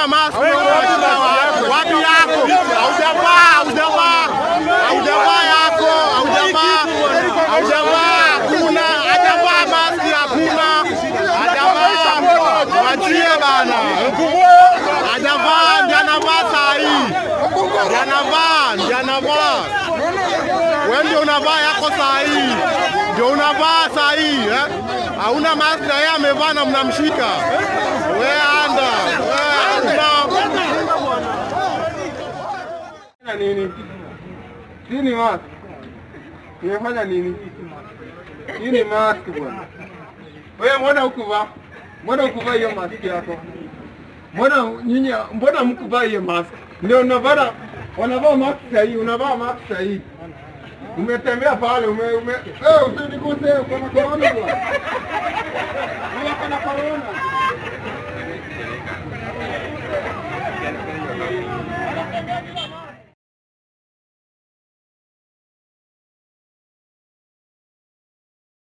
hauna mask wapi yako? Haujavaa yako, haujavaa, kuna hajavaa mask, hakuna hajavaa, wachie bana, hajavaa, janavaa sahi, janavaa, wewe ndio unavaa yako sahi, ndio unavaa sahi, hauna mask na yeye amevaa na mnamshika, wewe anda, Nini mask? Nimefanya nini? Nini mask bwana? Wewe mbona ukuvaa hiyo mask yako? Mbona mkuvaa hiyo mask? Ndio unavaa mask sahihi, unavaa mask sahihi. Umetembea pale, usiniguse, kuna corona bwana. Kuna corona.